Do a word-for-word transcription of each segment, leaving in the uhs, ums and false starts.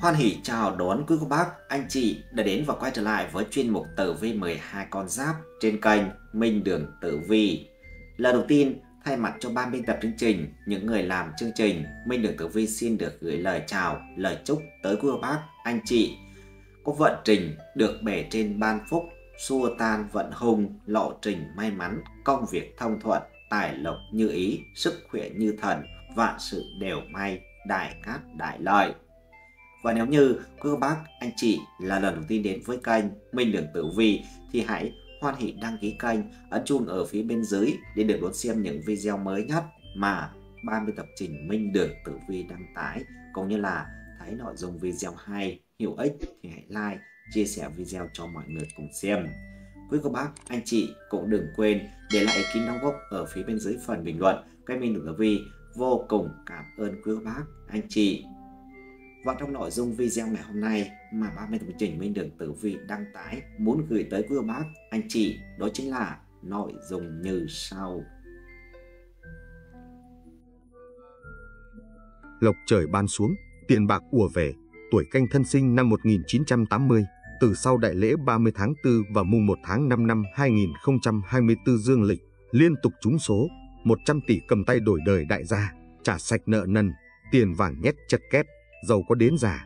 Hoan hỉ chào đón quý cô bác, anh chị đã đến và quay trở lại với chuyên mục tử vi mười hai con giáp trên kênh Minh Đường Tử Vi. Lần đầu tiên, thay mặt cho ban biên tập chương trình, những người làm chương trình, Minh Đường Tử Vi xin được gửi lời chào, lời chúc tới quý cô bác, anh chị có vận trình được bề trên ban phúc, xua tan vận hung, lộ trình may mắn, công việc thông thuận, tài lộc như ý, sức khỏe như thần, vạn sự đều may, đại cát đại lợi. Và nếu như quý cô bác, anh chị là lần đầu tiên đến với kênh Minh Đường Tử Vi thì hãy hoan hỉ đăng ký kênh, ấn chuông ở phía bên dưới để được đón xem những video mới nhất mà ban biên tập trình Minh Đường Tử Vi đăng tải, cũng như là thấy nội dung video hay, hữu ích thì hãy like, chia sẻ video cho mọi người cùng xem. Quý cô bác, anh chị cũng đừng quên để lại ý kiến đóng góp ở phía bên dưới phần bình luận. Kênh Minh Đường Tử Vi vô cùng cảm ơn quý cô bác, anh chị. Và trong nội dung video ngày hôm nay mà ban biên tập trình Minh Đường Tử Vi đăng tải muốn gửi tới quý cô bác, anh chị, đó chính là nội dung như sau. Lộc trời ban xuống, tiền bạc ùa về, tuổi Canh Thân sinh năm một nghìn chín trăm tám mươi, từ sau đại lễ ba mươi tháng tư và mùng một tháng năm năm hai nghìn không trăm hai mươi tư dương lịch, liên tục trúng số, một trăm tỷ cầm tay đổi đời đại gia, trả sạch nợ nần, tiền vàng nhét chật két, giàu có đến già.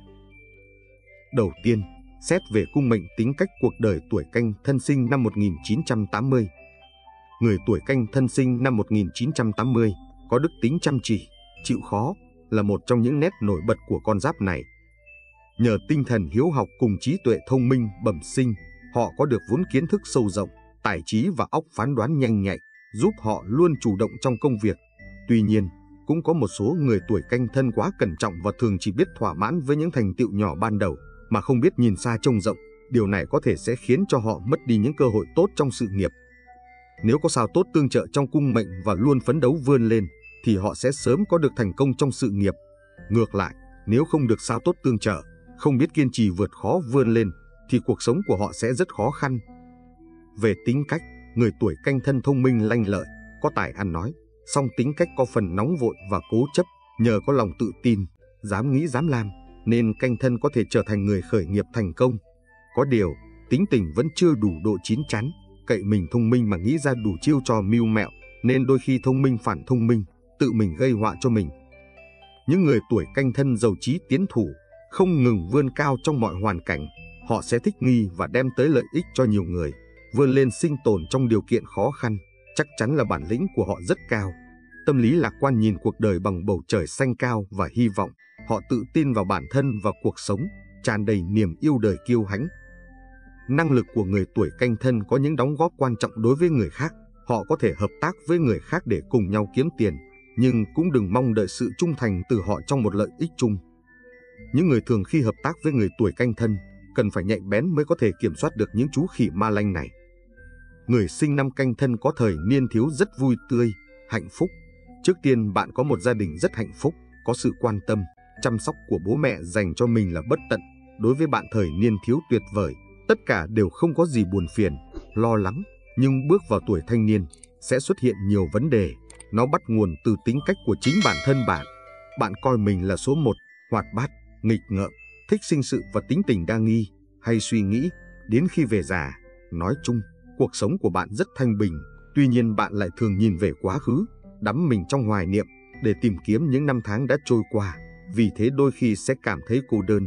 Đầu tiên, xét về cung mệnh tính cách cuộc đời tuổi Canh Thân sinh năm một nghìn chín trăm tám mươi. Người tuổi Canh Thân sinh năm một nghìn chín trăm tám mươi có đức tính chăm chỉ, chịu khó là một trong những nét nổi bật của con giáp này. Nhờ tinh thần hiếu học cùng trí tuệ thông minh bẩm sinh, họ có được vốn kiến thức sâu rộng, tài trí và óc phán đoán nhanh nhạy, giúp họ luôn chủ động trong công việc. Tuy nhiên, cũng có một số người tuổi Canh Thân quá cẩn trọng và thường chỉ biết thỏa mãn với những thành tựu nhỏ ban đầu, mà không biết nhìn xa trông rộng. Điều này có thể sẽ khiến cho họ mất đi những cơ hội tốt trong sự nghiệp. Nếu có sao tốt tương trợ trong cung mệnh và luôn phấn đấu vươn lên, thì họ sẽ sớm có được thành công trong sự nghiệp. Ngược lại, nếu không được sao tốt tương trợ, không biết kiên trì vượt khó vươn lên, thì cuộc sống của họ sẽ rất khó khăn. Về tính cách, người tuổi Canh Thân thông minh lanh lợi, có tài ăn nói, song tính cách có phần nóng vội và cố chấp. Nhờ có lòng tự tin, dám nghĩ dám làm, nên Canh Thân có thể trở thành người khởi nghiệp thành công. Có điều, tính tình vẫn chưa đủ độ chín chắn, cậy mình thông minh mà nghĩ ra đủ chiêu trò mưu mẹo, nên đôi khi thông minh phản thông minh, tự mình gây họa cho mình. Những người tuổi Canh Thân giàu trí tiến thủ, không ngừng vươn cao trong mọi hoàn cảnh, họ sẽ thích nghi và đem tới lợi ích cho nhiều người, vươn lên sinh tồn trong điều kiện khó khăn. Chắc chắn là bản lĩnh của họ rất cao. Tâm lý lạc quan, nhìn cuộc đời bằng bầu trời xanh cao và hy vọng. Họ tự tin vào bản thân và cuộc sống, tràn đầy niềm yêu đời kiêu hãnh. Năng lực của người tuổi Canh Thân có những đóng góp quan trọng đối với người khác. Họ có thể hợp tác với người khác để cùng nhau kiếm tiền, nhưng cũng đừng mong đợi sự trung thành từ họ trong một lợi ích chung. Những người thường khi hợp tác với người tuổi Canh Thân cần phải nhạy bén mới có thể kiểm soát được những chú khỉ ma lanh này. Người sinh năm Canh Thân có thời niên thiếu rất vui tươi, hạnh phúc. Trước tiên, bạn có một gia đình rất hạnh phúc, có sự quan tâm, chăm sóc của bố mẹ dành cho mình là bất tận. Đối với bạn, thời niên thiếu tuyệt vời, tất cả đều không có gì buồn phiền, lo lắng. Nhưng bước vào tuổi thanh niên, sẽ xuất hiện nhiều vấn đề. Nó bắt nguồn từ tính cách của chính bản thân bạn. Bạn coi mình là số một, hoạt bát, nghịch ngợm, thích sinh sự và tính tình đa nghi, hay suy nghĩ. Đến khi về già, nói chung, cuộc sống của bạn rất thanh bình. Tuy nhiên, bạn lại thường nhìn về quá khứ, đắm mình trong hoài niệm để tìm kiếm những năm tháng đã trôi qua. Vì thế đôi khi sẽ cảm thấy cô đơn.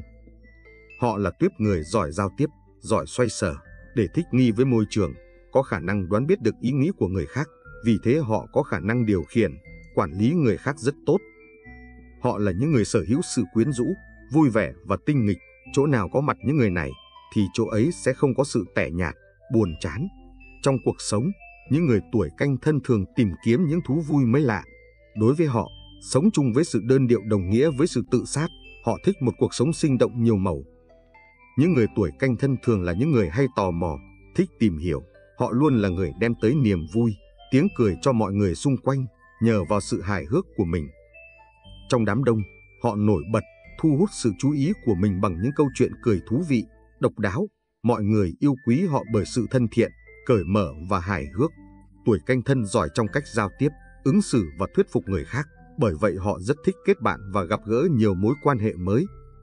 Họ là tuýp người giỏi giao tiếp, giỏi xoay sở, để thích nghi với môi trường, có khả năng đoán biết được ý nghĩ của người khác. Vì thế họ có khả năng điều khiển, quản lý người khác rất tốt. Họ là những người sở hữu sự quyến rũ, vui vẻ và tinh nghịch. Chỗ nào có mặt những người này, thì chỗ ấy sẽ không có sự tẻ nhạt, buồn chán. Trong cuộc sống, những người tuổi Canh Thân thường tìm kiếm những thú vui mới lạ. Đối với họ, sống chung với sự đơn điệu đồng nghĩa với sự tự sát. Họ thích một cuộc sống sinh động nhiều màu. Những người tuổi Canh Thân thường là những người hay tò mò, thích tìm hiểu. Họ luôn là người đem tới niềm vui, tiếng cười cho mọi người xung quanh, nhờ vào sự hài hước của mình. Trong đám đông, họ nổi bật, thu hút sự chú ý của mình bằng những câu chuyện cười thú vị, độc đáo. Mọi người yêu quý họ bởi sự thân thiện, cởi mở và hài hước. Tuổi Canh Thân giỏi trong cách giao tiếp, ứng xử và thuyết phục người khác. Bởi vậy họ rất thích kết bạn và gặp gỡ nhiều mối quan hệ mới.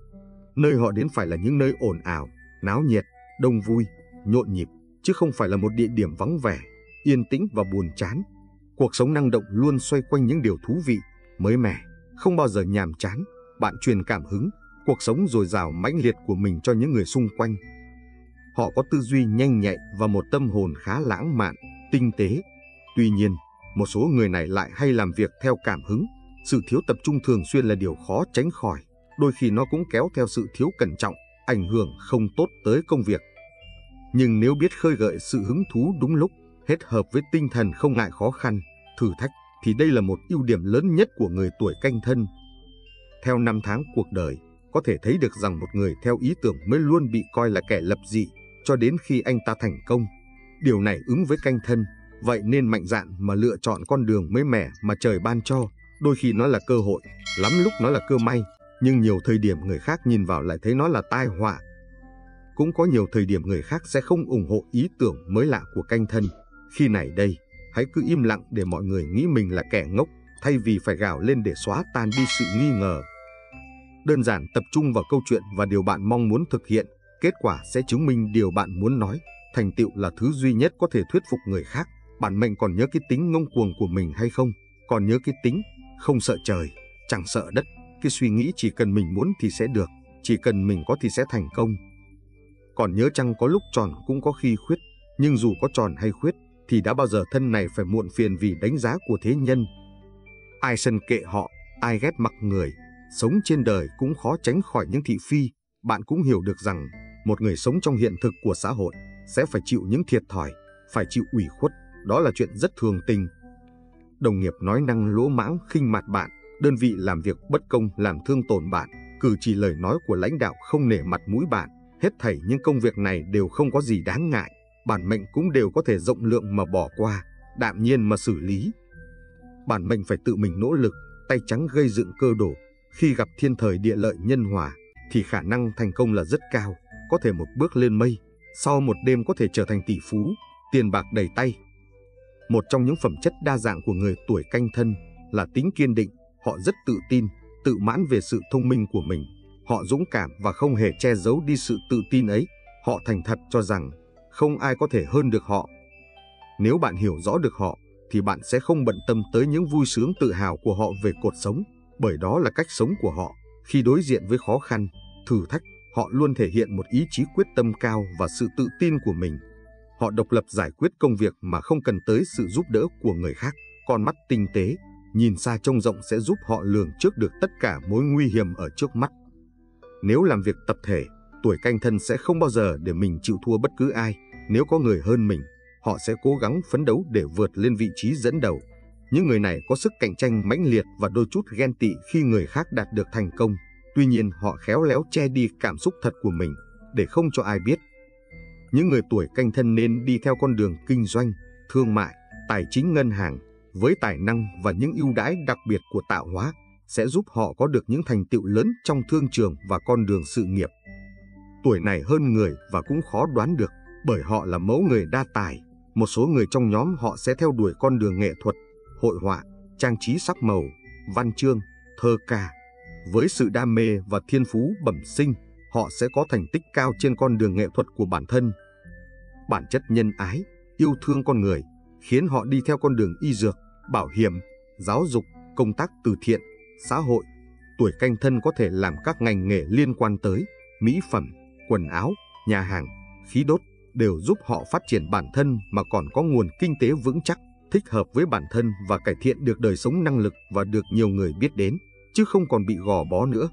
Nơi họ đến phải là những nơi ồn ào, náo nhiệt, đông vui, nhộn nhịp, chứ không phải là một địa điểm vắng vẻ, yên tĩnh và buồn chán. Cuộc sống năng động luôn xoay quanh những điều thú vị, mới mẻ, không bao giờ nhàm chán. Bạn truyền cảm hứng, cuộc sống dồi dào mãnh liệt của mình cho những người xung quanh. Họ có tư duy nhanh nhạy và một tâm hồn khá lãng mạn, tinh tế. Tuy nhiên, một số người này lại hay làm việc theo cảm hứng. Sự thiếu tập trung thường xuyên là điều khó tránh khỏi. Đôi khi nó cũng kéo theo sự thiếu cẩn trọng, ảnh hưởng không tốt tới công việc. Nhưng nếu biết khơi gợi sự hứng thú đúng lúc, hết hợp với tinh thần không ngại khó khăn, thử thách, thì đây là một ưu điểm lớn nhất của người tuổi Canh Thân. Theo năm tháng cuộc đời, có thể thấy được rằng một người theo ý tưởng mới luôn bị coi là kẻ lập dị, cho đến khi anh ta thành công. Điều này ứng với Canh Thân, vậy nên mạnh dạn mà lựa chọn con đường mới mẻ mà trời ban cho. Đôi khi nó là cơ hội, lắm lúc nó là cơ may, nhưng nhiều thời điểm người khác nhìn vào lại thấy nó là tai họa. Cũng có nhiều thời điểm người khác sẽ không ủng hộ ý tưởng mới lạ của Canh Thân. Khi này đây, hãy cứ im lặng để mọi người nghĩ mình là kẻ ngốc, thay vì phải gào lên để xóa tan đi sự nghi ngờ. Đơn giản tập trung vào câu chuyện và điều bạn mong muốn thực hiện, kết quả sẽ chứng minh điều bạn muốn nói. Thành tựu là thứ duy nhất có thể thuyết phục người khác. Bản mệnh còn nhớ cái tính ngông cuồng của mình hay không? Còn nhớ cái tính không sợ trời, chẳng sợ đất. Cái suy nghĩ chỉ cần mình muốn thì sẽ được, chỉ cần mình có thì sẽ thành công. Còn nhớ chăng có lúc tròn cũng có khi khuyết, nhưng dù có tròn hay khuyết thì đã bao giờ thân này phải muộn phiền vì đánh giá của thế nhân. Ai sân kệ họ, ai ghét mặc người, sống trên đời cũng khó tránh khỏi những thị phi. Bạn cũng hiểu được rằng một người sống trong hiện thực của xã hội sẽ phải chịu những thiệt thòi, phải chịu ủy khuất, đó là chuyện rất thường tình. Đồng nghiệp nói năng lỗ mãng khinh mặt bạn, đơn vị làm việc bất công làm thương tổn bạn, cử chỉ lời nói của lãnh đạo không nể mặt mũi bạn, hết thảy những công việc này đều không có gì đáng ngại. Bản mệnh cũng đều có thể rộng lượng mà bỏ qua, đạm nhiên mà xử lý. Bản mệnh phải tự mình nỗ lực, tay trắng gây dựng cơ đồ. Khi gặp thiên thời địa lợi nhân hòa thì khả năng thành công là rất cao, có thể một bước lên mây, sau một đêm có thể trở thành tỷ phú, tiền bạc đầy tay. Một trong những phẩm chất đa dạng của người tuổi Canh Thân là tính kiên định. Họ rất tự tin, tự mãn về sự thông minh của mình. Họ dũng cảm và không hề che giấu đi sự tự tin ấy. Họ thành thật cho rằng không ai có thể hơn được họ. Nếu bạn hiểu rõ được họ, thì bạn sẽ không bận tâm tới những vui sướng tự hào của họ về cuộc sống, bởi đó là cách sống của họ. Khi đối diện với khó khăn, thử thách, họ luôn thể hiện một ý chí quyết tâm cao và sự tự tin của mình. Họ độc lập giải quyết công việc mà không cần tới sự giúp đỡ của người khác. Con mắt tinh tế, nhìn xa trông rộng sẽ giúp họ lường trước được tất cả mối nguy hiểm ở trước mắt. Nếu làm việc tập thể, tuổi Canh Thân sẽ không bao giờ để mình chịu thua bất cứ ai. Nếu có người hơn mình, họ sẽ cố gắng phấn đấu để vượt lên vị trí dẫn đầu. Những người này có sức cạnh tranh mãnh liệt và đôi chút ghen tị khi người khác đạt được thành công. Tuy nhiên họ khéo léo che đi cảm xúc thật của mình để không cho ai biết. Những người tuổi Canh Thân nên đi theo con đường kinh doanh, thương mại, tài chính ngân hàng, với tài năng và những ưu đãi đặc biệt của tạo hóa sẽ giúp họ có được những thành tựu lớn trong thương trường và con đường sự nghiệp. Tuổi này hơn người và cũng khó đoán được, bởi họ là mẫu người đa tài. Một số người trong nhóm họ sẽ theo đuổi con đường nghệ thuật, hội họa, trang trí sắc màu, văn chương, thơ ca. Với sự đam mê và thiên phú bẩm sinh, họ sẽ có thành tích cao trên con đường nghệ thuật của bản thân. Bản chất nhân ái, yêu thương con người khiến họ đi theo con đường y dược, bảo hiểm, giáo dục, công tác từ thiện, xã hội. Tuổi Canh Thân có thể làm các ngành nghề liên quan tới mỹ phẩm, quần áo, nhà hàng, khí đốt, đều giúp họ phát triển bản thân mà còn có nguồn kinh tế vững chắc, thích hợp với bản thân và cải thiện được đời sống năng lực và được nhiều người biết đến, chứ không còn bị gò bó nữa.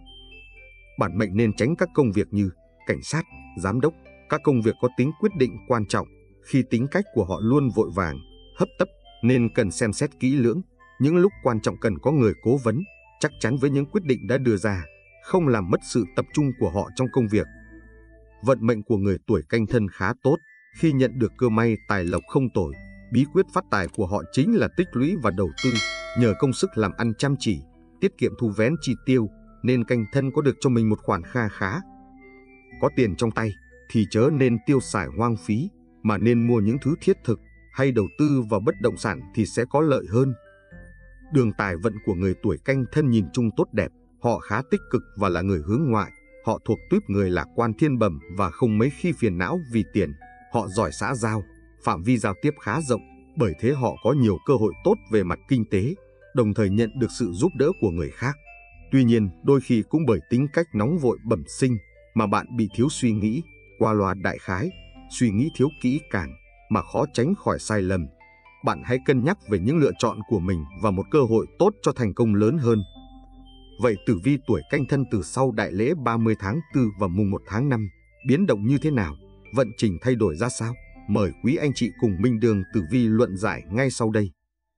Bản mệnh nên tránh các công việc như cảnh sát, giám đốc, các công việc có tính quyết định quan trọng. Khi tính cách của họ luôn vội vàng, hấp tấp, nên cần xem xét kỹ lưỡng. Những lúc quan trọng cần có người cố vấn, chắc chắn với những quyết định đã đưa ra, không làm mất sự tập trung của họ trong công việc. Vận mệnh của người tuổi Canh Thân khá tốt, khi nhận được cơ may tài lộc không tồi. Bí quyết phát tài của họ chính là tích lũy và đầu tư, nhờ công sức làm ăn chăm chỉ, tiết kiệm thu vén chi tiêu, nên Canh Thân có được cho mình một khoản kha khá. Có tiền trong tay thì chớ nên tiêu xài hoang phí, mà nên mua những thứ thiết thực hay đầu tư vào bất động sản thì sẽ có lợi hơn. Đường tài vận của người tuổi Canh Thân nhìn chung tốt đẹp, họ khá tích cực và là người hướng ngoại. Họ thuộc tuýp người lạc quan thiên bẩm và không mấy khi phiền não vì tiền. Họ giỏi xã giao, phạm vi giao tiếp khá rộng, bởi thế họ có nhiều cơ hội tốt về mặt kinh tế, đồng thời nhận được sự giúp đỡ của người khác. Tuy nhiên, đôi khi cũng bởi tính cách nóng vội bẩm sinh mà bạn bị thiếu suy nghĩ, qua loa đại khái, suy nghĩ thiếu kỹ càng mà khó tránh khỏi sai lầm. Bạn hãy cân nhắc về những lựa chọn của mình và một cơ hội tốt cho thành công lớn hơn. Vậy tử vi tuổi Canh Thân từ sau đại lễ ba mươi tháng tư và mùng một tháng năm biến động như thế nào? Vận trình thay đổi ra sao? Mời quý anh chị cùng Minh Đường Tử Vi luận giải ngay sau đây.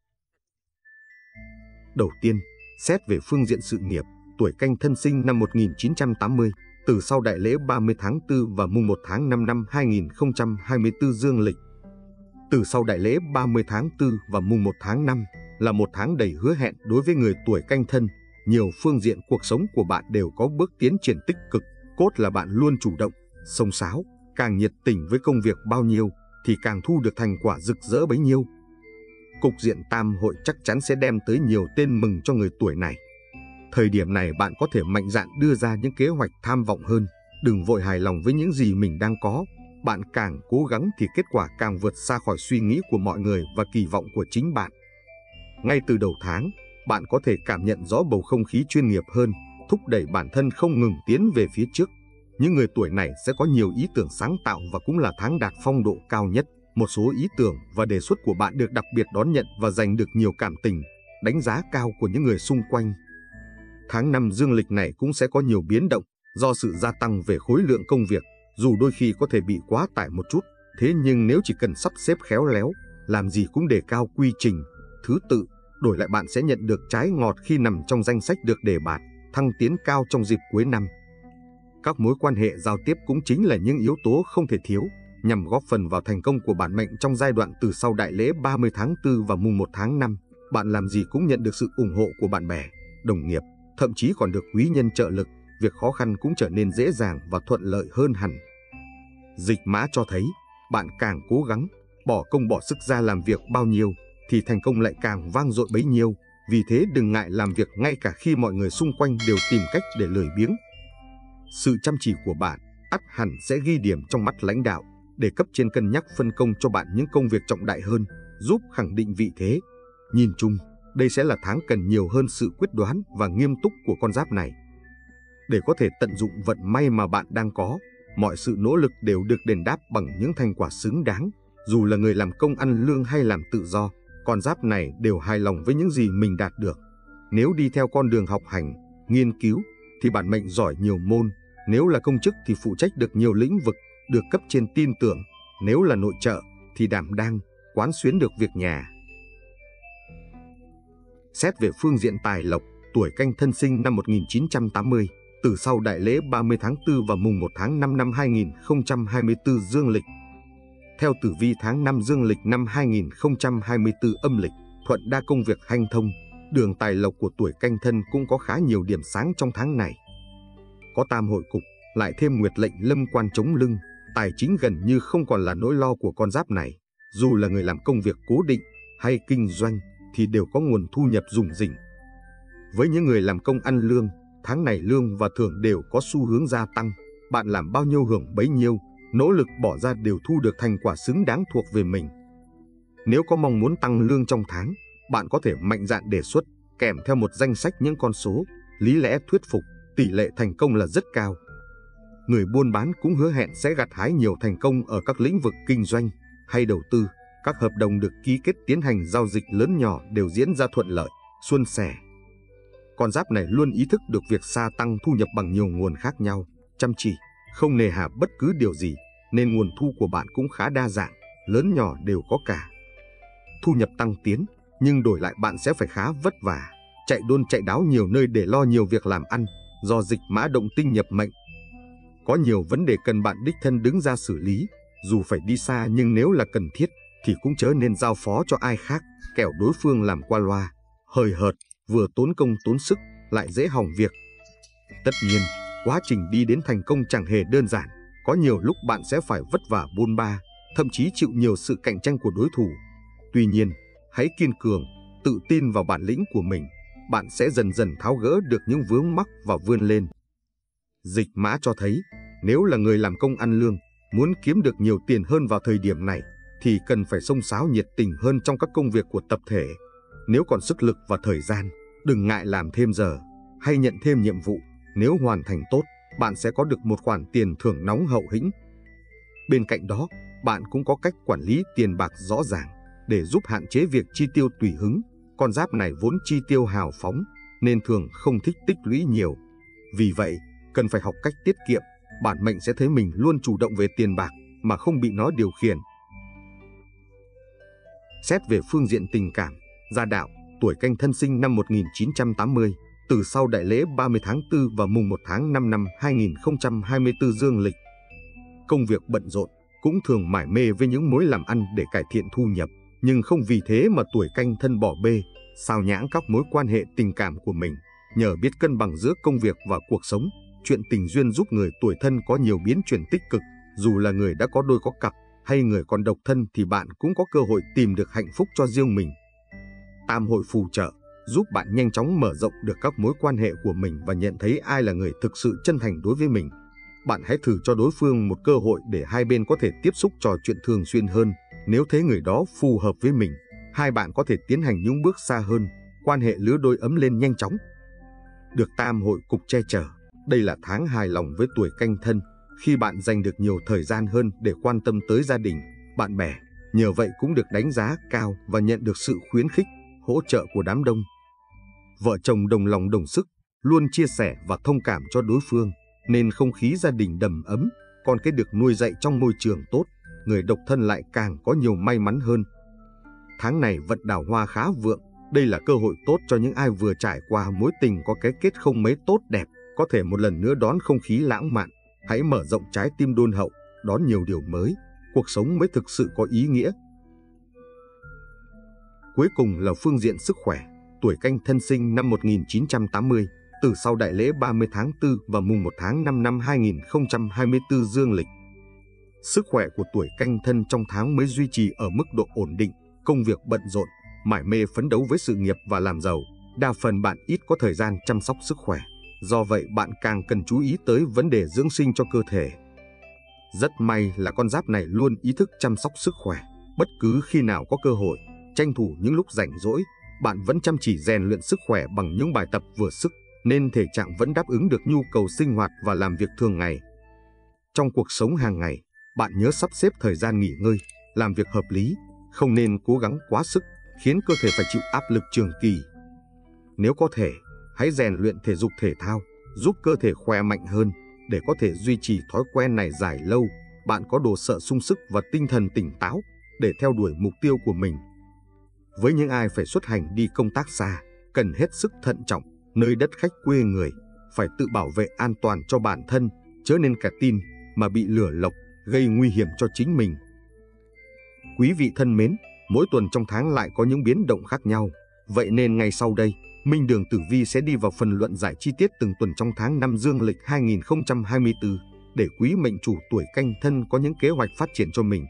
Đầu tiên, xét về phương diện sự nghiệp, tuổi Canh Thân sinh năm một nghìn chín trăm tám mươi, từ sau đại lễ ba mươi tháng tư và mùng một tháng năm năm hai nghìn không trăm hai mươi tư dương lịch. Từ sau đại lễ ba mươi tháng tư và mùng một tháng năm là một tháng đầy hứa hẹn đối với người tuổi Canh Thân. Nhiều phương diện cuộc sống của bạn đều có bước tiến triển tích cực, cốt là bạn luôn chủ động, xông xáo, càng nhiệt tình với công việc bao nhiêu thì càng thu được thành quả rực rỡ bấy nhiêu. Cục diện tam hội chắc chắn sẽ đem tới nhiều tên mừng cho người tuổi này. Thời điểm này bạn có thể mạnh dạn đưa ra những kế hoạch tham vọng hơn, đừng vội hài lòng với những gì mình đang có. Bạn càng cố gắng thì kết quả càng vượt xa khỏi suy nghĩ của mọi người và kỳ vọng của chính bạn. Ngay từ đầu tháng, bạn có thể cảm nhận rõ bầu không khí chuyên nghiệp hơn, thúc đẩy bản thân không ngừng tiến về phía trước. Những người tuổi này sẽ có nhiều ý tưởng sáng tạo và cũng là tháng đạt phong độ cao nhất. Một số ý tưởng và đề xuất của bạn được đặc biệt đón nhận và giành được nhiều cảm tình, đánh giá cao của những người xung quanh. Tháng năm dương lịch này cũng sẽ có nhiều biến động do sự gia tăng về khối lượng công việc, dù đôi khi có thể bị quá tải một chút. Thế nhưng nếu chỉ cần sắp xếp khéo léo, làm gì cũng đề cao quy trình, thứ tự, đổi lại bạn sẽ nhận được trái ngọt khi nằm trong danh sách được đề bạt, thăng tiến cao trong dịp cuối năm. Các mối quan hệ giao tiếp cũng chính là những yếu tố không thể thiếu, nhằm góp phần vào thành công của bản mệnh trong giai đoạn từ sau đại lễ ba mươi tháng tư và mùng một tháng năm. Bạn làm gì cũng nhận được sự ủng hộ của bạn bè, đồng nghiệp, thậm chí còn được quý nhân trợ lực, việc khó khăn cũng trở nên dễ dàng và thuận lợi hơn hẳn. Dịch mã cho thấy, bạn càng cố gắng, bỏ công bỏ sức ra làm việc bao nhiêu, thì thành công lại càng vang dội bấy nhiêu. Vì thế đừng ngại làm việc ngay cả khi mọi người xung quanh đều tìm cách để lười biếng. Sự chăm chỉ của bạn ắt hẳn sẽ ghi điểm trong mắt lãnh đạo, để cấp trên cân nhắc phân công cho bạn những công việc trọng đại hơn, giúp khẳng định vị thế. Nhìn chung, đây sẽ là tháng cần nhiều hơn sự quyết đoán và nghiêm túc của con giáp này. Để có thể tận dụng vận may mà bạn đang có, mọi sự nỗ lực đều được đền đáp bằng những thành quả xứng đáng. Dù là người làm công ăn lương hay làm tự do, con giáp này đều hài lòng với những gì mình đạt được. Nếu đi theo con đường học hành, nghiên cứu, thì bản mệnh giỏi nhiều môn. Nếu là công chức thì phụ trách được nhiều lĩnh vực, được cấp trên tin tưởng. Nếu là nội trợ thì đảm đang, quán xuyến được việc nhà. Xét về phương diện tài lộc, tuổi Canh Thân sinh năm một nghìn chín trăm tám mươi, từ sau đại lễ ba mươi tháng tư và mùng một tháng năm năm hai nghìn không trăm hai mươi tư dương lịch. Theo tử vi tháng năm dương lịch năm hai nghìn không trăm hai mươi tư âm lịch, thuận đa công việc hanh thông, đường tài lộc của tuổi Canh Thân cũng có khá nhiều điểm sáng trong tháng này. Có tam hội cục, lại thêm nguyệt lệnh lâm quan chống lưng, tài chính gần như không còn là nỗi lo của con giáp này. Dù là người làm công việc cố định hay kinh doanh thì đều có nguồn thu nhập rủng rỉnh. Với những người làm công ăn lương, tháng này lương và thưởng đều có xu hướng gia tăng. Bạn làm bao nhiêu hưởng bấy nhiêu, nỗ lực bỏ ra đều thu được thành quả xứng đáng thuộc về mình. Nếu có mong muốn tăng lương trong tháng, bạn có thể mạnh dạn đề xuất, kèm theo một danh sách những con số, lý lẽ thuyết phục, tỷ lệ thành công là rất cao. Người buôn bán cũng hứa hẹn sẽ gặt hái nhiều thành công ở các lĩnh vực kinh doanh hay đầu tư. Các hợp đồng được ký kết tiến hành giao dịch lớn nhỏ đều diễn ra thuận lợi, suôn sẻ. Con giáp này luôn ý thức được việc gia tăng thu nhập bằng nhiều nguồn khác nhau, chăm chỉ, không nề hà bất cứ điều gì, nên nguồn thu của bạn cũng khá đa dạng, lớn nhỏ đều có cả. Thu nhập tăng tiến, nhưng đổi lại bạn sẽ phải khá vất vả, chạy đôn chạy đáo nhiều nơi để lo nhiều việc làm ăn, do dịch mã động tinh nhập mệnh. Có nhiều vấn đề cần bạn đích thân đứng ra xử lý, dù phải đi xa nhưng nếu là cần thiết thì cũng chớ nên giao phó cho ai khác, kẻo đối phương làm qua loa, hời hợt, vừa tốn công tốn sức, lại dễ hỏng việc. Tất nhiên, quá trình đi đến thành công chẳng hề đơn giản, có nhiều lúc bạn sẽ phải vất vả bôn ba, thậm chí chịu nhiều sự cạnh tranh của đối thủ. Tuy nhiên, hãy kiên cường, tự tin vào bản lĩnh của mình, bạn sẽ dần dần tháo gỡ được những vướng mắc và vươn lên. Dịch mã cho thấy, nếu là người làm công ăn lương, muốn kiếm được nhiều tiền hơn vào thời điểm này, thì cần phải xông xáo nhiệt tình hơn trong các công việc của tập thể. Nếu còn sức lực và thời gian, đừng ngại làm thêm giờ hay nhận thêm nhiệm vụ. Nếu hoàn thành tốt, bạn sẽ có được một khoản tiền thưởng nóng hậu hĩnh. Bên cạnh đó, bạn cũng có cách quản lý tiền bạc rõ ràng để giúp hạn chế việc chi tiêu tùy hứng. Con giáp này vốn chi tiêu hào phóng nên thường không thích tích lũy nhiều. Vì vậy, cần phải học cách tiết kiệm. Bản mệnh sẽ thấy mình luôn chủ động về tiền bạc mà không bị nó điều khiển. Xét về phương diện tình cảm, gia đạo, tuổi Canh Thân sinh năm một nghìn chín trăm tám mươi, từ sau đại lễ ba mươi tháng tư và mùng một tháng năm năm hai nghìn không trăm hai mươi tư dương lịch. Công việc bận rộn, cũng thường mải mê với những mối làm ăn để cải thiện thu nhập, nhưng không vì thế mà tuổi Canh Thân bỏ bê, sao nhãng các mối quan hệ tình cảm của mình. Nhờ biết cân bằng giữa công việc và cuộc sống, chuyện tình duyên giúp người tuổi Thân có nhiều biến chuyển tích cực. Dù là người đã có đôi có cặp hay người còn độc thân thì bạn cũng có cơ hội tìm được hạnh phúc cho riêng mình. Tam hội phù trợ giúp bạn nhanh chóng mở rộng được các mối quan hệ của mình và nhận thấy ai là người thực sự chân thành đối với mình. Bạn hãy thử cho đối phương một cơ hội để hai bên có thể tiếp xúc trò chuyện thường xuyên hơn. Nếu thấy người đó phù hợp với mình, hai bạn có thể tiến hành những bước xa hơn, quan hệ lứa đôi ấm lên nhanh chóng. Được tam hội cục che chở, đây là tháng hài lòng với tuổi Canh Thân, khi bạn dành được nhiều thời gian hơn để quan tâm tới gia đình, bạn bè. Nhờ vậy cũng được đánh giá cao và nhận được sự khuyến khích, hỗ trợ của đám đông. Vợ chồng đồng lòng đồng sức, luôn chia sẻ và thông cảm cho đối phương, nên không khí gia đình đầm ấm. Con cái được nuôi dạy trong môi trường tốt, người độc thân lại càng có nhiều may mắn hơn. Tháng này vận đào hoa khá vượng, đây là cơ hội tốt cho những ai vừa trải qua mối tình có cái kết không mấy tốt đẹp, có thể một lần nữa đón không khí lãng mạn. Hãy mở rộng trái tim đôn hậu, đón nhiều điều mới, cuộc sống mới thực sự có ý nghĩa. Cuối cùng là phương diện sức khỏe, tuổi Canh Thân sinh năm một nghìn chín trăm tám mươi, từ sau đại lễ ba mươi tháng tư và mùng một tháng năm năm hai nghìn không trăm hai mươi tư dương lịch. Sức khỏe của tuổi Canh Thân trong tháng mới duy trì ở mức độ ổn định, công việc bận rộn, mải mê phấn đấu với sự nghiệp và làm giàu. Đa phần bạn ít có thời gian chăm sóc sức khỏe, do vậy bạn càng cần chú ý tới vấn đề dưỡng sinh cho cơ thể. Rất may là con giáp này luôn ý thức chăm sóc sức khỏe, bất cứ khi nào có cơ hội, tranh thủ những lúc rảnh rỗi, bạn vẫn chăm chỉ rèn luyện sức khỏe bằng những bài tập vừa sức, nên thể trạng vẫn đáp ứng được nhu cầu sinh hoạt và làm việc thường ngày. Trong cuộc sống hàng ngày, bạn nhớ sắp xếp thời gian nghỉ ngơi, làm việc hợp lý, không nên cố gắng quá sức, khiến cơ thể phải chịu áp lực trường kỳ. Nếu có thể, hãy rèn luyện thể dục thể thao, giúp cơ thể khỏe mạnh hơn. Để có thể duy trì thói quen này dài lâu, bạn có đồ sợ sung sức và tinh thần tỉnh táo để theo đuổi mục tiêu của mình. Với những ai phải xuất hành đi công tác xa, cần hết sức thận trọng, nơi đất khách quê người, phải tự bảo vệ an toàn cho bản thân, chớ nên cả tin mà bị lừa lọc, gây nguy hiểm cho chính mình. Quý vị thân mến, mỗi tuần trong tháng lại có những biến động khác nhau, vậy nên ngay sau đây, Minh Đường Tử Vi sẽ đi vào phần luận giải chi tiết từng tuần trong tháng năm dương lịch hai nghìn không trăm hai mươi tư, để quý mệnh chủ tuổi Canh Thân có những kế hoạch phát triển cho mình.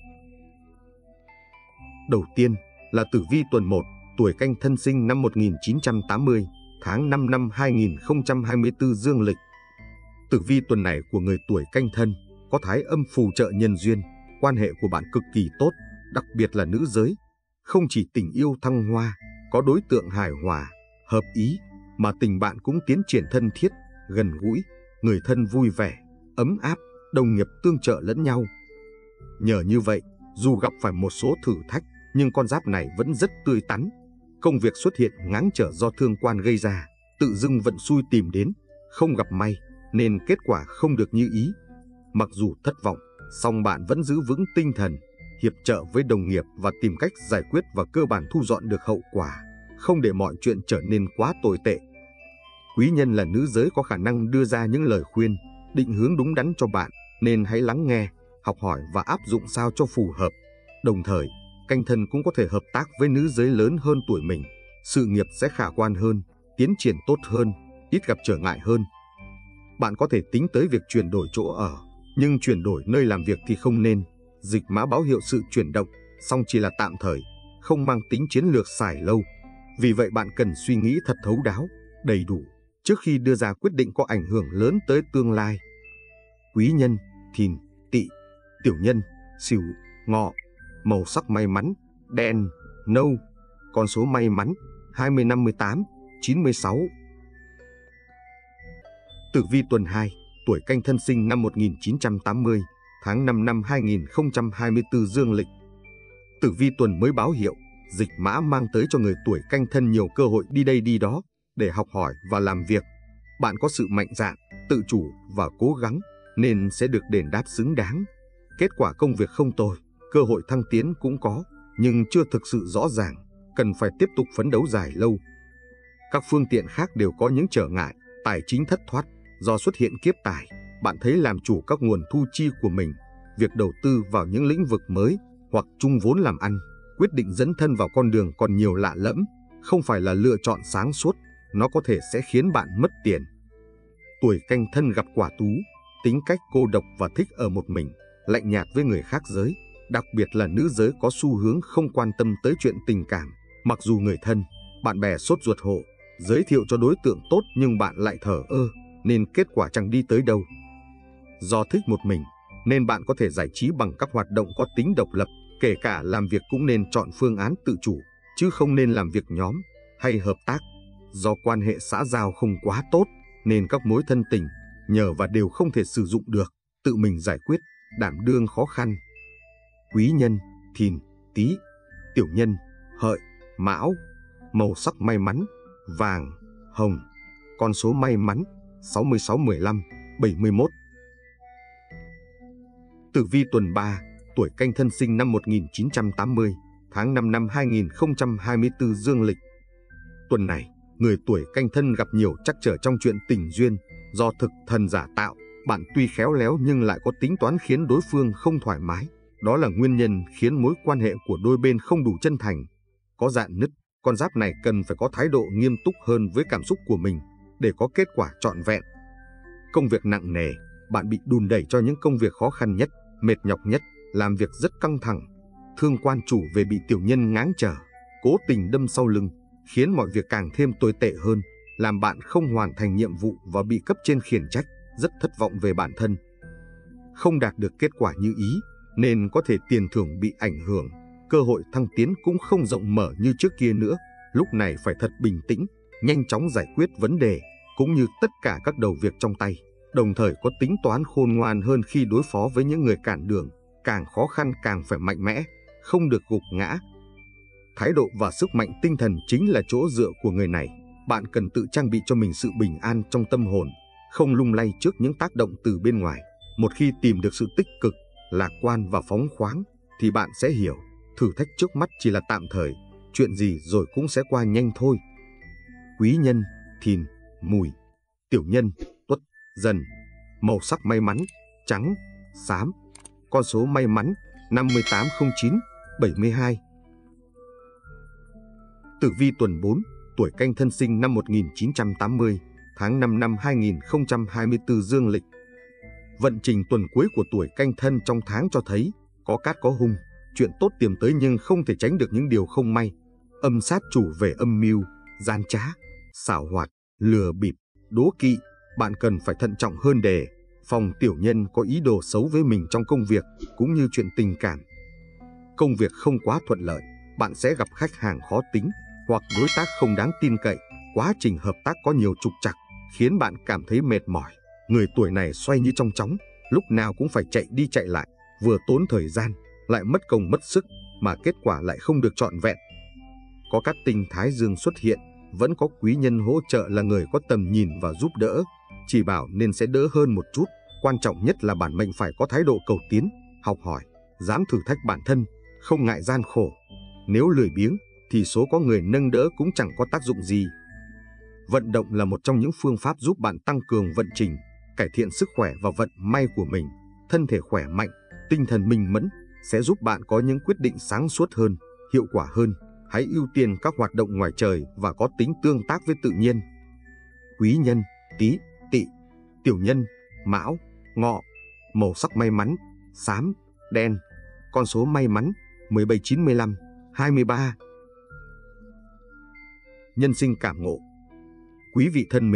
Đầu tiên là Tử Vi tuần một, tuổi Canh Thân sinh năm một nghìn chín trăm tám mươi, tháng năm năm hai nghìn không trăm hai mươi tư dương lịch. Tử vi tuần này của người tuổi Canh Thân có thái âm phù trợ nhân duyên, quan hệ của bạn cực kỳ tốt, đặc biệt là nữ giới. Không chỉ tình yêu thăng hoa, có đối tượng hài hòa, hợp ý, mà tình bạn cũng tiến triển thân thiết, gần gũi, người thân vui vẻ, ấm áp, đồng nghiệp tương trợ lẫn nhau. Nhờ như vậy, dù gặp phải một số thử thách, nhưng con giáp này vẫn rất tươi tắn. Công việc xuất hiện ngáng trở do thương quan gây ra, tự dưng vận xui tìm đến, không gặp may, nên kết quả không được như ý. Mặc dù thất vọng, song bạn vẫn giữ vững tinh thần, hiệp trợ với đồng nghiệp và tìm cách giải quyết và cơ bản thu dọn được hậu quả, không để mọi chuyện trở nên quá tồi tệ. Quý nhân là nữ giới có khả năng đưa ra những lời khuyên, định hướng đúng đắn cho bạn, nên hãy lắng nghe, học hỏi và áp dụng sao cho phù hợp. Đồng thời, Canh Thân cũng có thể hợp tác với nữ giới lớn hơn tuổi mình, sự nghiệp sẽ khả quan hơn, tiến triển tốt hơn, ít gặp trở ngại hơn. Bạn có thể tính tới việc chuyển đổi chỗ ở, nhưng chuyển đổi nơi làm việc thì không nên. Dịch mã báo hiệu sự chuyển động, song chỉ là tạm thời, không mang tính chiến lược dài lâu. Vì vậy bạn cần suy nghĩ thật thấu đáo, đầy đủ, trước khi đưa ra quyết định có ảnh hưởng lớn tới tương lai. Quý nhân: Thìn, Tỵ. Tiểu nhân: Sửu, Ngọ. Màu sắc may mắn: đen, nâu. Con số may mắn: hai mươi, năm mươi tám, chín mươi sáu. Tử vi tuần hai, tuổi Canh Thân, sinh năm một nghìn chín trăm tám mươi, tháng năm năm hai nghìn không trăm hai mươi tư dương lịch. Tử vi tuần mới báo hiệu dịch mã mang tới cho người tuổi Canh Thân nhiều cơ hội đi đây đi đó để học hỏi và làm việc. Bạn có sự mạnh dạn, tự chủ và cố gắng nên sẽ được đền đáp xứng đáng. Kết quả công việc không tồi, cơ hội thăng tiến cũng có, nhưng chưa thực sự rõ ràng, cần phải tiếp tục phấn đấu dài lâu. Các phương tiện khác đều có những trở ngại, tài chính thất thoát do xuất hiện kiếp tài. Bạn thấy làm chủ các nguồn thu chi của mình, việc đầu tư vào những lĩnh vực mới hoặc chung vốn làm ăn, quyết định dấn thân vào con đường còn nhiều lạ lẫm, không phải là lựa chọn sáng suốt, nó có thể sẽ khiến bạn mất tiền. Tuổi Canh Thân gặp quả Tú, tính cách cô độc và thích ở một mình, lạnh nhạt với người khác giới, đặc biệt là nữ giới có xu hướng không quan tâm tới chuyện tình cảm. Mặc dù người thân, bạn bè sốt ruột hộ, giới thiệu cho đối tượng tốt nhưng bạn lại thờ ơ, nên kết quả chẳng đi tới đâu. Do thích một mình, nên bạn có thể giải trí bằng các hoạt động có tính độc lập, kể cả làm việc cũng nên chọn phương án tự chủ, chứ không nên làm việc nhóm hay hợp tác. Do quan hệ xã giao không quá tốt, nên các mối thân tình, nhờ và đều không thể sử dụng được, tự mình giải quyết, đảm đương khó khăn. Quý nhân: Thìn, Tý. Tiểu nhân: Hợi, Mão. Màu sắc may mắn: vàng, hồng. Con số may mắn: sáu mươi, sáu mươi lăm, bảy mươi mốt. Tử vi tuần ba, tuổi Canh Thân, sinh năm một nghìn chín trăm tám mươi, tháng năm năm hai nghìn không trăm hai mươi tư dương lịch. Tuần này, người tuổi Canh Thân gặp nhiều trắc trở trong chuyện tình duyên. Do thực thần giả tạo, bạn tuy khéo léo nhưng lại có tính toán khiến đối phương không thoải mái. Đó là nguyên nhân khiến mối quan hệ của đôi bên không đủ chân thành, có rạn nứt. Con giáp này cần phải có thái độ nghiêm túc hơn với cảm xúc của mình để có kết quả trọn vẹn. Công việc nặng nề, bạn bị đùn đẩy cho những công việc khó khăn nhất, mệt nhọc nhất, làm việc rất căng thẳng. Thương quan chủ về bị tiểu nhân ngáng trở, cố tình đâm sau lưng, khiến mọi việc càng thêm tồi tệ hơn, làm bạn không hoàn thành nhiệm vụ và bị cấp trên khiển trách, rất thất vọng về bản thân. Không đạt được kết quả như ý, nên có thể tiền thưởng bị ảnh hưởng, cơ hội thăng tiến cũng không rộng mở như trước kia nữa. Lúc này phải thật bình tĩnh, nhanh chóng giải quyết vấn đề, cũng như tất cả các đầu việc trong tay, đồng thời có tính toán khôn ngoan hơn khi đối phó với những người cản đường. Càng khó khăn càng phải mạnh mẽ, không được gục ngã. Thái độ và sức mạnh tinh thần chính là chỗ dựa của người này. Bạn cần tự trang bị cho mình sự bình an trong tâm hồn, không lung lay trước những tác động từ bên ngoài. Một khi tìm được sự tích cực, lạc quan và phóng khoáng, thì bạn sẽ hiểu, thử thách trước mắt chỉ là tạm thời, chuyện gì rồi cũng sẽ qua nhanh thôi. Quý nhân: Thìn, Mùi. Tiểu nhân: Tuất, Dần. Màu sắc may mắn: trắng, xám. Con số may mắn: năm mươi, tám, không chín, bảy mươi hai. Tử vi tuần bốn, tuổi Canh Thân, sinh năm một nghìn chín trăm tám mươi, tháng năm năm hai nghìn không trăm hai mươi tư dương lịch. Vận trình tuần cuối của tuổi Canh Thân trong tháng cho thấy có cát có hung, chuyện tốt tiềm tới nhưng không thể tránh được những điều không may. Âm sát chủ về âm mưu, gian trá, xảo hoạt, lừa bịp, đố kỵ. Bạn cần phải thận trọng hơn để phòng tiểu nhân có ý đồ xấu với mình trong công việc cũng như chuyện tình cảm. Công việc không quá thuận lợi, bạn sẽ gặp khách hàng khó tính hoặc đối tác không đáng tin cậy. Quá trình hợp tác có nhiều trục trặc, khiến bạn cảm thấy mệt mỏi. Người tuổi này xoay như trong chóng, lúc nào cũng phải chạy đi chạy lại, vừa tốn thời gian, lại mất công mất sức, mà kết quả lại không được trọn vẹn. Có các tinh thái dương xuất hiện, vẫn có quý nhân hỗ trợ là người có tầm nhìn và giúp đỡ, chỉ bảo nên sẽ đỡ hơn một chút. Quan trọng nhất là bản mệnh phải có thái độ cầu tiến, học hỏi, dám thử thách bản thân, không ngại gian khổ. Nếu lười biếng, thì số có người nâng đỡ cũng chẳng có tác dụng gì. Vận động là một trong những phương pháp giúp bạn tăng cường vận trình, cải thiện sức khỏe và vận may của mình. Thân thể khỏe mạnh, tinh thần minh mẫn sẽ giúp bạn có những quyết định sáng suốt hơn, hiệu quả hơn. Hãy ưu tiên các hoạt động ngoài trời và có tính tương tác với tự nhiên. Quý nhân: Tý, Tỵ. Tiểu nhân: Mão, Ngọ. Màu sắc may mắn: xám, đen. Con số may mắn: mười bảy, chín mươi lăm, hai mươi ba. Nhân sinh cảm ngộ. Quý vị thân mến,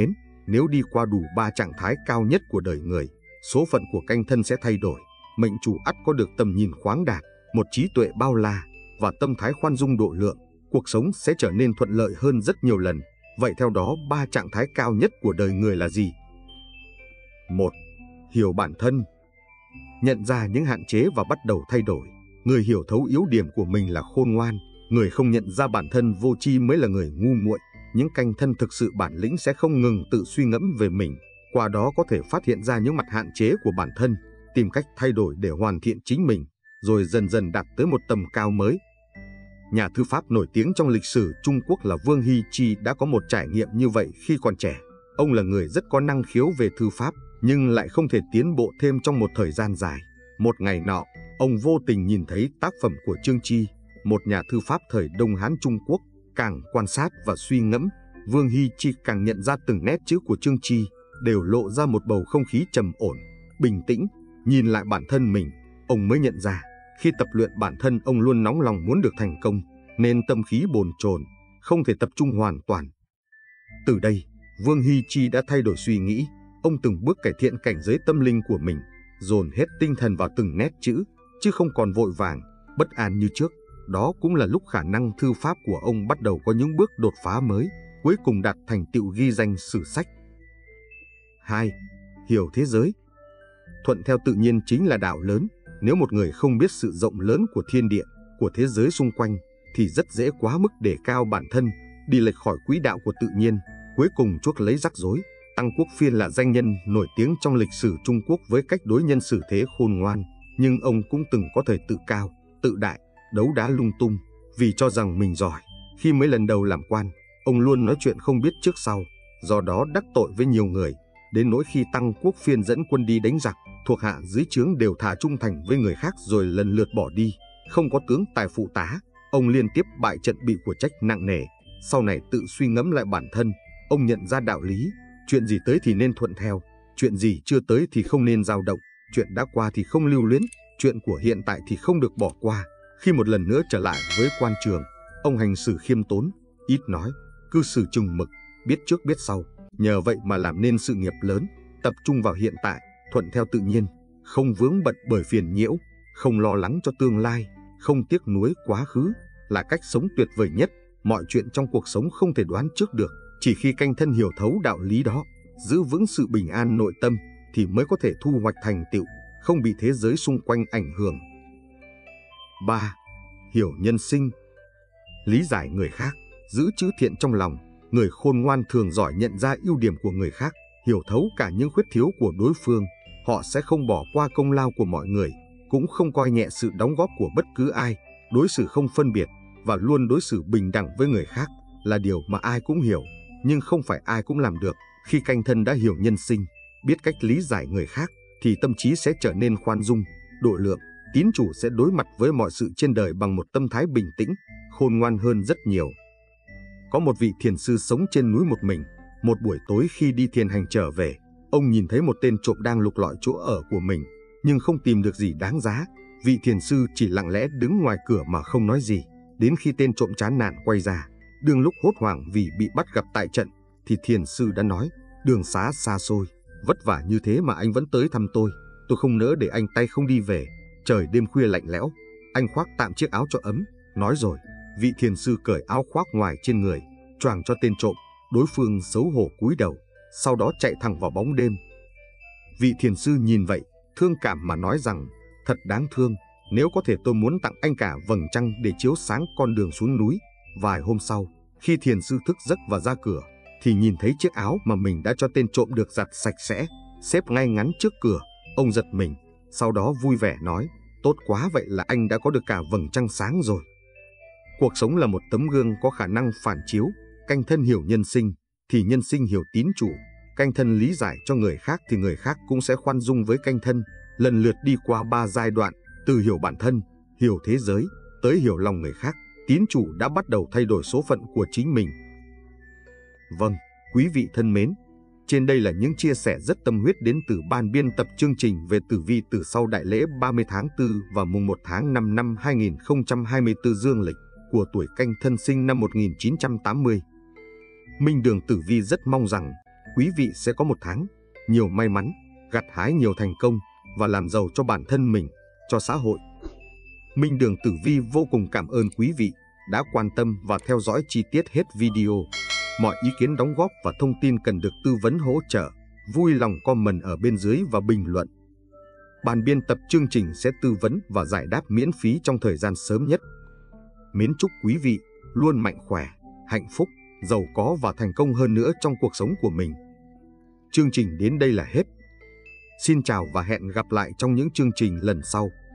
Nếu đi qua đủ ba trạng thái cao nhất của đời người, số phận của canh thân sẽ thay đổi. Mệnh chủ ắt có được tầm nhìn khoáng đạt, một trí tuệ bao la và tâm thái khoan dung độ lượng. Cuộc sống sẽ trở nên thuận lợi hơn rất nhiều lần. Vậy theo đó, ba trạng thái cao nhất của đời người là gì? một. Hiểu bản thân. Nhận ra những hạn chế và bắt đầu thay đổi. Người hiểu thấu yếu điểm của mình là khôn ngoan. Người không nhận ra bản thân vô tri mới là người ngu muội. Những canh thân thực sự bản lĩnh sẽ không ngừng tự suy ngẫm về mình, qua đó có thể phát hiện ra những mặt hạn chế của bản thân, tìm cách thay đổi để hoàn thiện chính mình, rồi dần dần đạt tới một tầm cao mới. Nhà thư pháp nổi tiếng trong lịch sử Trung Quốc là Vương Hy Chi đã có một trải nghiệm như vậy khi còn trẻ. Ông là người rất có năng khiếu về thư pháp, nhưng lại không thể tiến bộ thêm trong một thời gian dài. Một ngày nọ, ông vô tình nhìn thấy tác phẩm của Trương Chi, một nhà thư pháp thời Đông Hán Trung Quốc. Càng quan sát và suy ngẫm, Vương Hy Chi càng nhận ra từng nét chữ của Trương Chi đều lộ ra một bầu không khí trầm ổn, bình tĩnh. Nhìn lại bản thân mình, ông mới nhận ra, khi tập luyện bản thân ông luôn nóng lòng muốn được thành công, nên tâm khí bồn chồn, không thể tập trung hoàn toàn. Từ đây, Vương Hy Chi đã thay đổi suy nghĩ, ông từng bước cải thiện cảnh giới tâm linh của mình, dồn hết tinh thần vào từng nét chữ, chứ không còn vội vàng, bất an như trước. Đó cũng là lúc khả năng thư pháp của ông bắt đầu có những bước đột phá mới, cuối cùng đạt thành tựu ghi danh sử sách. hai. Hiểu thế giới. Thuận theo tự nhiên chính là đạo lớn. Nếu một người không biết sự rộng lớn của thiên địa, của thế giới xung quanh, thì rất dễ quá mức đề cao bản thân, đi lệch khỏi quỹ đạo của tự nhiên, cuối cùng chuốc lấy rắc rối. Tăng Quốc Phiên là danh nhân nổi tiếng trong lịch sử Trung Quốc với cách đối nhân xử thế khôn ngoan, nhưng ông cũng từng có thời tự cao, tự đại, đấu đá lung tung, vì cho rằng mình giỏi. Khi mới lần đầu làm quan, ông luôn nói chuyện không biết trước sau, do đó đắc tội với nhiều người, đến nỗi khi Tăng Quốc Phiên dẫn quân đi đánh giặc, thuộc hạ dưới trướng đều thà trung thành với người khác rồi lần lượt bỏ đi, không có tướng tài phụ tá. Ông liên tiếp bại trận bị của trách nặng nề. Sau này tự suy ngẫm lại bản thân, ông nhận ra đạo lý, chuyện gì tới thì nên thuận theo, chuyện gì chưa tới thì không nên dao động, chuyện đã qua thì không lưu luyến, chuyện của hiện tại thì không được bỏ qua. Khi một lần nữa trở lại với quan trường, ông hành xử khiêm tốn, ít nói, cư xử chừng mực, biết trước biết sau. Nhờ vậy mà làm nên sự nghiệp lớn, tập trung vào hiện tại, thuận theo tự nhiên, không vướng bận bởi phiền nhiễu, không lo lắng cho tương lai, không tiếc nuối quá khứ, là cách sống tuyệt vời nhất. Mọi chuyện trong cuộc sống không thể đoán trước được, chỉ khi canh thân hiểu thấu đạo lý đó, giữ vững sự bình an nội tâm, thì mới có thể thu hoạch thành tựu, không bị thế giới xung quanh ảnh hưởng. ba. Hiểu nhân sinh. Lý giải người khác, giữ chữ thiện trong lòng. Người khôn ngoan thường giỏi nhận ra ưu điểm của người khác, hiểu thấu cả những khuyết thiếu của đối phương. Họ sẽ không bỏ qua công lao của mọi người, cũng không coi nhẹ sự đóng góp của bất cứ ai, đối xử không phân biệt và luôn đối xử bình đẳng với người khác là điều mà ai cũng hiểu, nhưng không phải ai cũng làm được. Khi canh thân đã hiểu nhân sinh, biết cách lý giải người khác, thì tâm trí sẽ trở nên khoan dung, độ lượng. Tín chủ sẽ đối mặt với mọi sự trên đời bằng một tâm thái bình tĩnh, khôn ngoan hơn rất nhiều. Có một vị thiền sư sống trên núi một mình. Một buổi tối khi đi thiền hành trở về, ông nhìn thấy một tên trộm đang lục lọi chỗ ở của mình, nhưng không tìm được gì đáng giá. Vị thiền sư chỉ lặng lẽ đứng ngoài cửa mà không nói gì. Đến khi tên trộm chán nản quay ra, đương lúc hốt hoảng vì bị bắt gặp tại trận, thì thiền sư đã nói: "Đường xá xa xôi, vất vả như thế mà anh vẫn tới thăm tôi. Tôi không nỡ để anh tay không đi về. Trời đêm khuya lạnh lẽo, anh khoác tạm chiếc áo cho ấm." Nói rồi, vị thiền sư cởi áo khoác ngoài trên người, choàng cho tên trộm. Đối phương xấu hổ cúi đầu, sau đó chạy thẳng vào bóng đêm. Vị thiền sư nhìn vậy, thương cảm mà nói rằng: "Thật đáng thương, nếu có thể tôi muốn tặng anh cả vầng trăng để chiếu sáng con đường xuống núi." Vài hôm sau, khi thiền sư thức giấc và ra cửa, thì nhìn thấy chiếc áo mà mình đã cho tên trộm được giặt sạch sẽ, xếp ngay ngắn trước cửa. Ông giật mình, sau đó vui vẻ nói: "Tốt quá, vậy là anh đã có được cả vầng trăng sáng rồi." Cuộc sống là một tấm gương có khả năng phản chiếu. Canh thân hiểu nhân sinh, thì nhân sinh hiểu tín chủ. Canh thân lý giải cho người khác, thì người khác cũng sẽ khoan dung với canh thân. Lần lượt đi qua ba giai đoạn, từ hiểu bản thân, hiểu thế giới, tới hiểu lòng người khác, tín chủ đã bắt đầu thay đổi số phận của chính mình. Vâng, quý vị thân mến, trên đây là những chia sẻ rất tâm huyết đến từ ban biên tập chương trình về tử vi từ sau đại lễ ba mươi tháng tư và mùng một tháng năm năm hai nghìn không trăm hai mươi tư dương lịch của tuổi Canh Thân sinh năm một nghìn chín trăm tám mươi. Minh Đường Tử Vi rất mong rằng quý vị sẽ có một tháng nhiều may mắn, gặt hái nhiều thành công và làm giàu cho bản thân mình, cho xã hội. Minh Đường Tử Vi vô cùng cảm ơn quý vị đã quan tâm và theo dõi chi tiết hết video. Mọi ý kiến đóng góp và thông tin cần được tư vấn hỗ trợ, vui lòng comment ở bên dưới và bình luận. Ban biên tập chương trình sẽ tư vấn và giải đáp miễn phí trong thời gian sớm nhất. Mến chúc quý vị luôn mạnh khỏe, hạnh phúc, giàu có và thành công hơn nữa trong cuộc sống của mình. Chương trình đến đây là hết. Xin chào và hẹn gặp lại trong những chương trình lần sau.